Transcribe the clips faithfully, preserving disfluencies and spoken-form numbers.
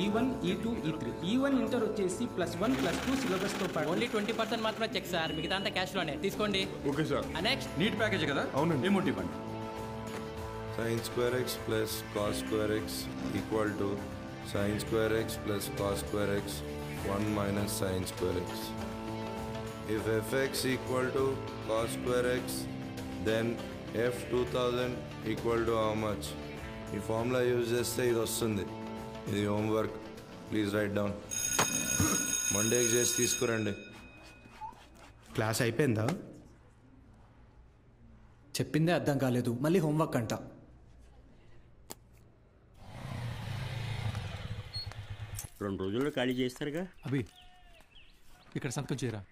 One ఈ two ఈ three ఈ వన్ ఇంటర్ వచ్చేసి ప్లస్ వన్ ప్లస్ టూ సిలబస్తో పాటు ఓన్లీ ట్వంటీ పర్సెంట్ మాత్రమే చెక్ సార్, మిగతా అంతా క్యాష్లోనే తీసుకోండి. Okay sir. Next NEET package కదా? అవునండి. ఏమోటి ఇవ్వండి. sin square x plus cos square x equal to sin square x plus cos square x one minus sin square x. If fx equal to cos square x, then f two thousand equal to how much? ఈ formula use చేస్తే ఇది వస్తుంది. ఇది homework, please write down. మండేకి చేసి తీసుకురండి. Class అయిపోయిందా? చెప్పిందే అర్థం కాలేదు, మళ్ళీ హోంవర్క్ అంట. రెండు రోజుల్లో ఖాళీ చేస్తారుగా. అభి ఇక్కడ సంతకం చేయరా.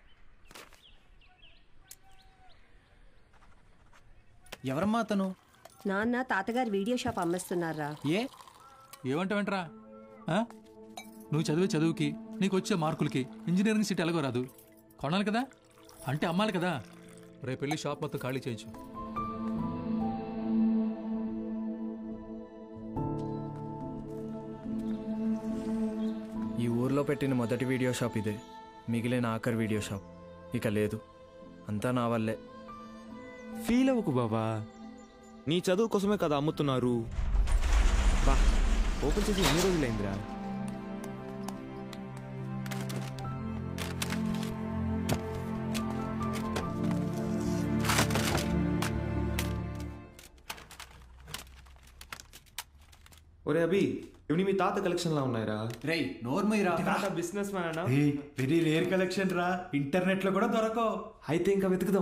ఎవరమ్మా అతను? నాన్న తాతగారు వీడియో షాప్ అమ్మేస్తున్నారా? ఏ ఏమంటావంటరా? నువ్వు చదివే చదువుకి నీకు వచ్చే మార్కులకి ఇంజనీరింగ్ సీట్ ఎలాగో రాదు. కొనాలి కదా, అంటే అమ్మాలి కదా. రేపు వెళ్ళి షాప్ మొత్తం ఖాళీ చేయొచ్చు. ఈ ఊర్లో పెట్టిన మొదటి వీడియో షాప్ ఇదే, మిగిలిన ఆఖరి వీడియో షాప్ ఇక లేదు. అంతా నా వల్లే. ఫీల్ అవ్వకు బాబా, నీ చదువు కోసమే కదా అమ్ముతున్నారు. బా ఓపెన్ చేసి ఎన్ని రోజులైందిరా? ఒరే అభి, ఇవి మీ తాత కలెక్షన్ లా ఉన్నాయిరా. రేయ్ నోర్మయ్యరా, తాత బిజినెస్ మ్యాన్ అన్నా. వెరీ రేర్ కలెక్షన్ రా, ఇంటర్నెట్ లో కూడా దొరకవు. అయితే ఇంకా వెతుకుదాం.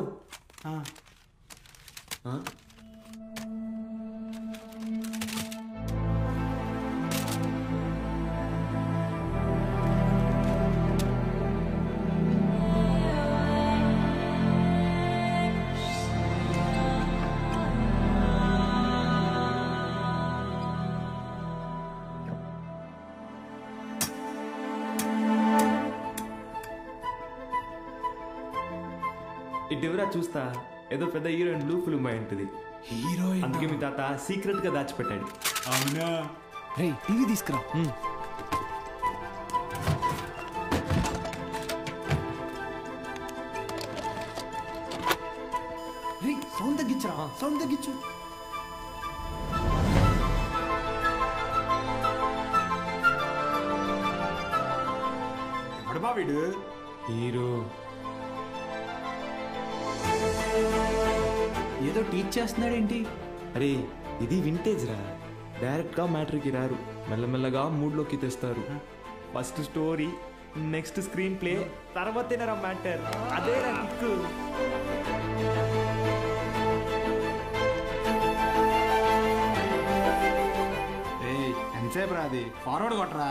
ఇటువరా చూస్తా, ఏదో పెద్ద హీరోయిన్ బ్లూ ఫిల్మ్ అయి ఉంటుంది. హీరోయిన్ అందుకే మీ తాత సీక్రెట్ గా దాచిపెట్టాడు. అవునా? రేయ్ టీవీ తీసుకురా. రేయ్ సౌండ్ తగ్గించరా, సౌండ్ తగ్గించు. ఎవడబా వీడు? హీరో ఏదో టీచ్ చేస్తున్నాడేంటి? అరే ఇది వింటేజ్ రా, డైరెక్ట్ గా మ్యాటర్కి రారు, మెల్లమెల్లగా మూడ్లోకి తెస్తారు. First story, next screenplay, తర్వాతేనరా మ్యాటర్. అదే రా కిక్కు. ఎంతసేపు రాది, ఫార్వర్డ్ కొట్టరా.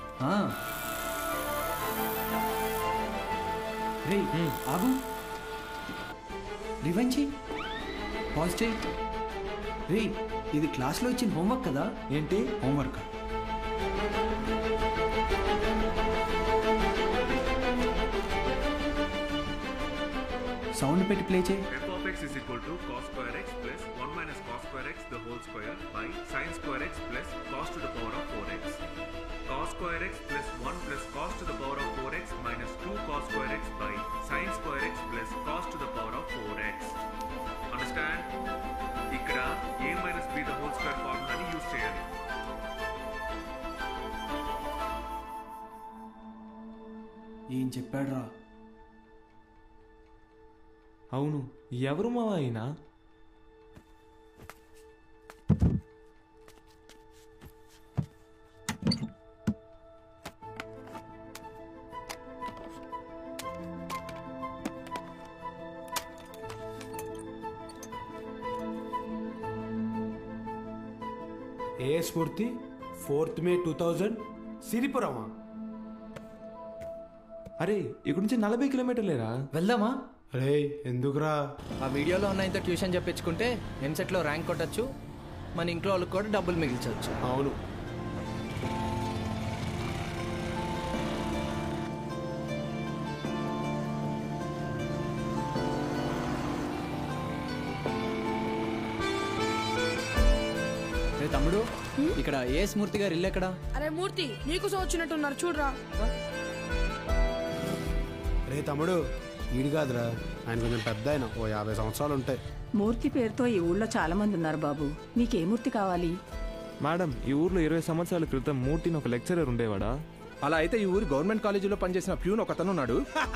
రేయ్ ఆగు, రివైండ్ చెయ్యి, పాజ్ చెయ్యి. రేయ్ ఇది క్లాస్లో ఇచ్చిన హోంవర్క్ కదా? ఏంటి హోంవర్క్? సౌండ్ పెట్టి ప్లే చేయి. f of x is equal to cos square x plus one minus cos square x the whole square by sin square x plus cos to the power of four x. Cos square x plus one plus cos to the power of four x minus two cos square x by sin square x plus cos to the power of four x. Understand? ఇక్కడ a minus b the whole square ఫార్ములాని use చేయాలి. ఏం చెప్పాడు రా? అవును, ఎవరు మావా అయినా? ఏ స్ఫూర్తి, ఫోర్త్ మే టూ థౌజండ్ సిరిపురమా? అరే ఇక్కడ నుంచి నలభై కిలోమీటర్లేరా. వెళ్దామా? రే ఎందుకురా? ఆ వీడియోలో ఉన్న ఇంత ట్యూషన్ చెప్పించుకుంటే ఎంసెట్లో ర్యాంక్ కొట్టచ్చు, మన ఇంట్లో వాళ్ళకి కూడా డబ్బులు మిగిల్చవచ్చు. అవును. తమ్ముడు ఇక్కడ ఏ స్మూర్తి గారు ఇల్లు ఎక్కడ? అరే మూర్తి నీకోసం వచ్చినట్టున్నారు చూడరా. రే తమ్ముడు ఈడు కాదురా, ఆయన కొంచెం పెద్ద ఆయన, ఓ యాభై సంవత్సరాలు ఉంటాయి. మూర్తి పేరుతో ఈ ఊళ్ళో చాలా మంది ఉన్నారు బాబు. మీకే మూర్తి కావాలి? మేడం, ఈ ఊర్లో ఇరవై సంవత్సరాల క్రితం మూర్తిని ఒక లెక్చరర్ ఉండేవాడా? అలా అయితే ఈ ఊరు గవర్నమెంట్ కాలేజీలో పనిచేసిన ప్యూన్ ఒకతను ఉన్నాడు.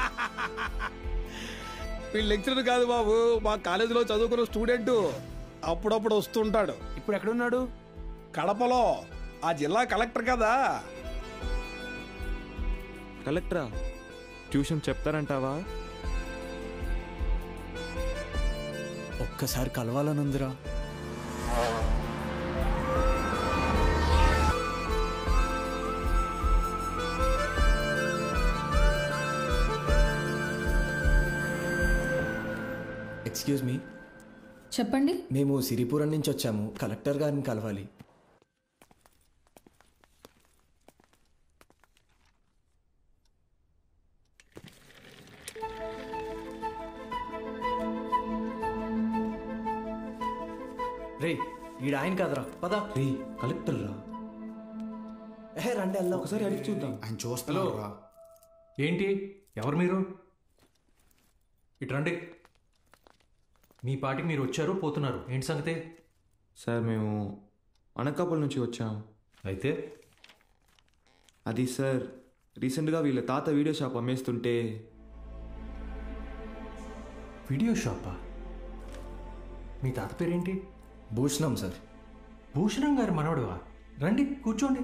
వీళ్ళు లెక్చరర్ కాదు బాబు, మా కాలేజీలో చదువుకున్న స్టూడెంట్. అప్పుడప్పుడు వస్తుంటాడు. ఇప్పుడు ఎక్కడున్నాడు? కడపలో. ఆ జిల్లా కలెక్టర్ కదా. కలెక్టరా? ట్యూషన్ చెప్తారంటావా? ఒక్కసారి కలవాలనుందిరా. Excuse me. చెప్పండి. మేము సిరిపురం నుంచి వచ్చాము, కలెక్టర్ గారిని కలవాలి. రే ఈడ ఆయన కాదురా, పదా. రే కలెక్టర్ రా. ఏ రండి వెళ్దాం, ఒకసారి అడిగి చూద్దాం. ఆయన చూస్తున్నారు. ఏంటి, ఎవరు మీరు? ఇటు రండి. మీ పాటికి మీరు వచ్చారు పోతున్నారు, ఏంటి సంగతే? సార్ మేము అనకాపల్లి నుంచి వచ్చాము. అయితే అది సార్, రీసెంట్గా వీళ్ళ తాత వీడియో షాప్ అమ్మేస్తుంటే. వీడియో షాపా? మీ తాత పేరేంటి? భూషణం సార్. భూషణం గారి మనవడువా? రండి కూర్చోండి.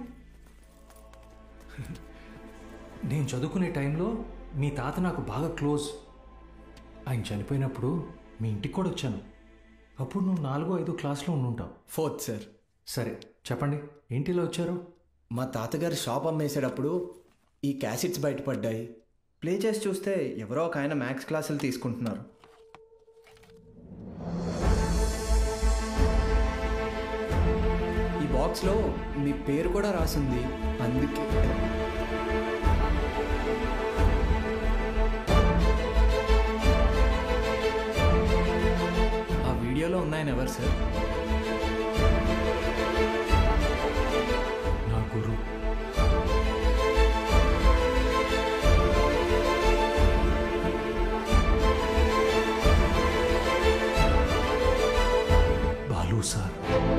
నేను చదువుకునే టైంలో మీ తాత నాకు బాగా క్లోజ్. ఆయన చనిపోయినప్పుడు మీ ఇంటికి కూడా వచ్చాను. అప్పుడు నువ్వు నాలుగో ఐదో క్లాస్లో ఉండుంటావు. Fourth sir. సరే చెప్పండి, ఏంటిలో వచ్చారు? మా తాతగారి షాప్ అమ్మేసేటప్పుడు ఈ క్యాసెట్స్ బయటపడ్డాయి. ప్లే చేసి చూస్తే ఎవరో ఒక ఆయన మ్యాథ్స్ క్లాసులు తీసుకుంటున్నారు. ఈ బాక్స్లో మీ పేరు కూడా రాసింది, అందుకే. ఆ వీడియోలో ఉన్నాయని ఎవరు సార్? నా గురు. బాలు సార్.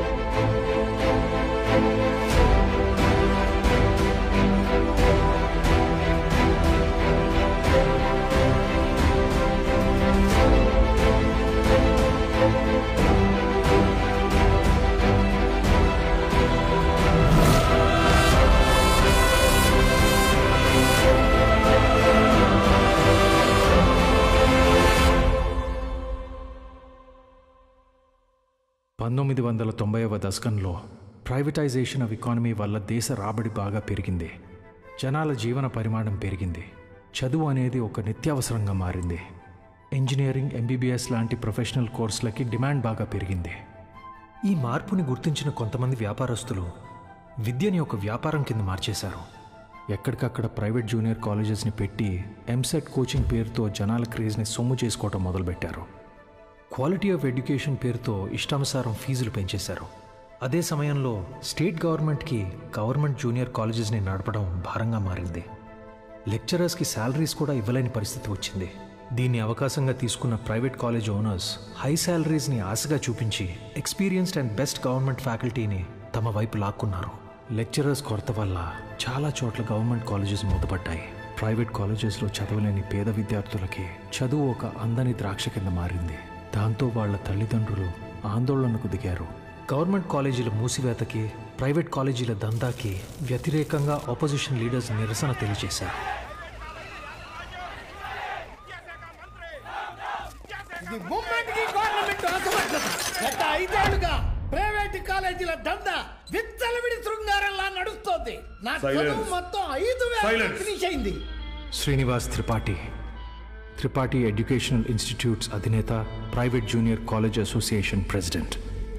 పంతొమ్మిది వందల తొంభైవ దశకంలో ప్రైవేటైజేషన్ ఆఫ్ ఎకానమీ వల్ల దేశ రాబడి బాగా పెరిగింది. జనాల జీవన పరిమాణం పెరిగింది. చదువు అనేది ఒక నిత్యావసరంగా మారింది. ఇంజనీరింగ్, ఎంబీబీఎస్ లాంటి ప్రొఫెషనల్ కోర్సులకి డిమాండ్ బాగా పెరిగింది. ఈ మార్పుని గుర్తించిన కొంతమంది వ్యాపారస్తులు విద్యని ఒక వ్యాపారం కింద మార్చేశారు. ఎక్కడికక్కడ ప్రైవేట్ జూనియర్ కాలేజెస్ని పెట్టి ఎంసెట్ కోచింగ్ పేరుతో జనాల క్రేజ్ని సొమ్ము చేసుకోవటం మొదలుపెట్టారు. క్వాలిటీ ఆఫ్ ఎడ్యుకేషన్ పేరుతో ఇష్టానుసారం ఫీజులు పెంచేశారు. అదే సమయంలో స్టేట్ గవర్నమెంట్కి గవర్నమెంట్ జూనియర్ కాలేజెస్ని నడపడం భారంగా మారింది. లెక్చరర్స్కి శాలరీస్ కూడా ఇవ్వలేని పరిస్థితి వచ్చింది. దీన్ని అవకాశంగా తీసుకున్న ప్రైవేట్ కాలేజ్ ఓనర్స్ హై శాలరీస్ని ఆశగా చూపించి ఎక్స్పీరియన్స్డ్ అండ్ బెస్ట్ గవర్నమెంట్ ఫ్యాకల్టీని తమ వైపు లాక్కున్నారు. లెక్చరర్స్ కొరత వల్ల చాలా చోట్ల గవర్నమెంట్ కాలేజెస్ మూతపడ్డాయి. ప్రైవేట్ కాలేజెస్లో చదవలేని పేద విద్యార్థులకి చదువు ఒక అందని ద్రాక్ష కింద మారింది. దాంతో వాళ్ల తల్లిదండ్రులు ఆందోళనకు దిగారు. గవర్నమెంట్ కాలేజీల మూసివేతకి, ప్రైవేట్ కాలేజీల దందాకి వ్యతిరేకంగా ఆపోజిషన్ లీడర్స్ నిరసన తెలియజేశారు. ఐదేళ్లుగా ప్రైవేట్ కాలేజీల దందా విచ్చలవిడి శృంగారంలా నడుస్తోంది. నా చదువు మొత్తం ఐదు వేల ఫినిష్ అయింది. శ్రీనివాస్ త్రిపాఠి, త్రిపాఠి ఎడ్యుకేషనల్ ఇన్స్టిట్యూట్స్ అధినేత, private junior college association president.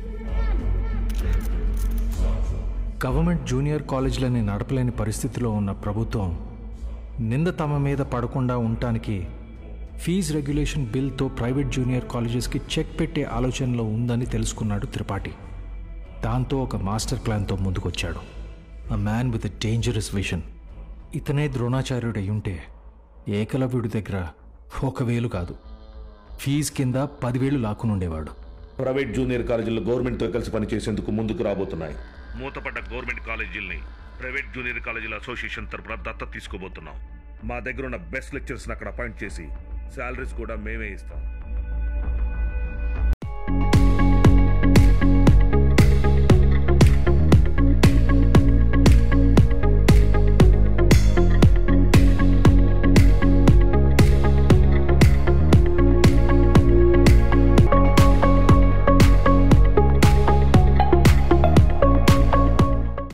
Government junior కాలేజీలని నడపలేని పరిస్థితిలో ఉన్న ప్రభుత్వం నింద తమ మీద పడకుండా ఉండటానికి ఫీజు రెగ్యులేషన్ బిల్తో ప్రైవేట్ జూనియర్ కాలేజెస్కి చెక్ పెట్టే ఆలోచనలో ఉందని తెలుసుకున్నాడు త్రిపాఠి. దాంతో ఒక మాస్టర్ ప్లాన్తో ముందుకొచ్చాడు. A man with a dangerous vision. ఇతనే ద్రోణాచార్యుడు అయ్యుంటే ఏకలవ్యుడి దగ్గర ఒక వేలు కాదు, ఫీజు కింద పదివేలు లాక్కునుండేవాడు. ప్రైవేట్ జూనియర్ కాలేజీలు గవర్నమెంట్తో కలిసి పనిచేసేందుకు ముందుకు రాబోతున్నాయి. మూతపడ్డ గవర్నమెంట్ కాలేజీల్ని ప్రైవేట్ జూనియర్ కాలేజీల అసోసియేషన్ తరపున దత్తత తీసుకోబోతున్నాం. మా దగ్గర ఉన్న బెస్ట్ లెక్చర్స్ని అక్కడ అపాయింట్ చేసి శాలరీస్ కూడా మేమే ఇస్తాం.